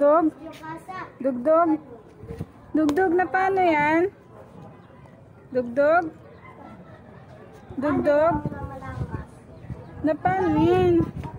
Dugdog? Dugdog? Dugdog na paano yan? Dugdog? Dugdog? Na paano yan?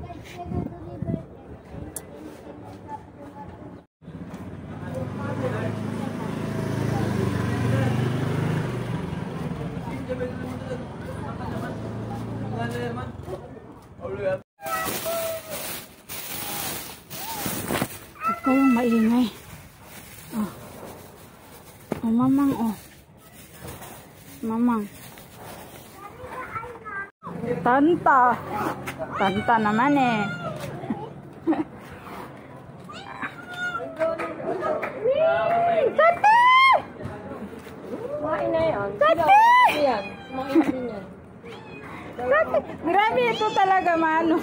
Ito yung maingay. Oh. Oh, mamang, oh. Mamang. Tanta. Tanta naman eh. Tati! Kumain na yan. Tati! Yan. Kumain din yan. Tati! Grabe ito talaga, mano.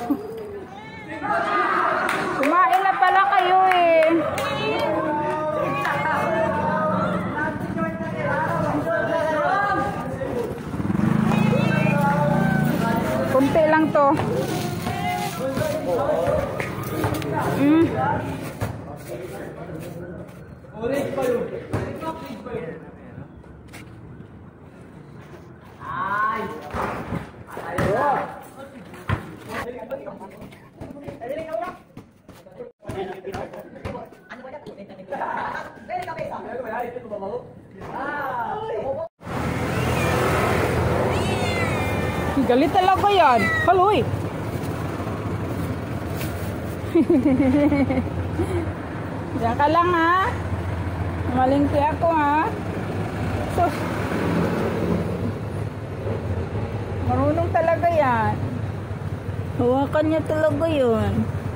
Kumain na pala kayo eh. Kunti lang to. Galit talaga yan. Haloy. Diyan ka lang ha. Malingki ako ha. Sus. Marunong talaga yan. Hawakan niya talaga yun.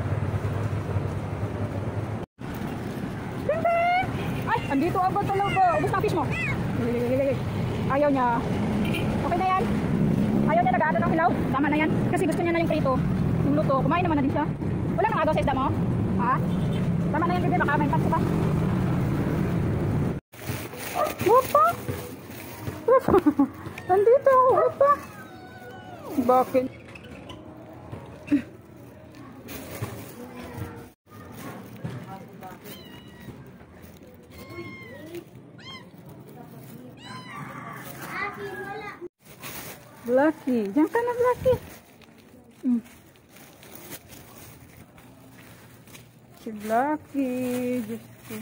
Ay, andito agad talaga. Ubus na fish mo. Ayaw niya. Okay na yan. Ayaw niya nag-aado ng hilaw. Tama na yan. Kasi gusto niya na yung prito. Yung luto. Kumain naman na din siya. Wala nang agaw sa isda mo? Ha? Tama na yan, bebe. Baka may pasto pa. Wapa? Wapa? Nandito ako. Wapa? Bakit? Blacky. Diyan ka na, Blacky. Si Blacky. Diyos ko.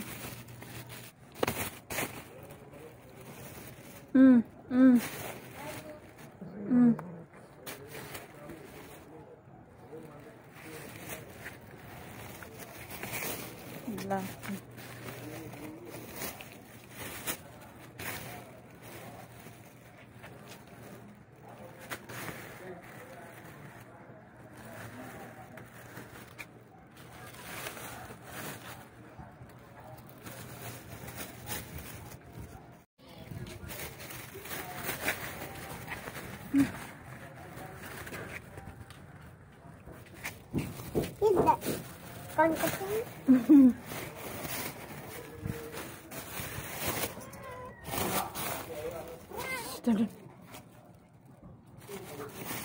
Blacky. Tidak. Konteksnya. Stop.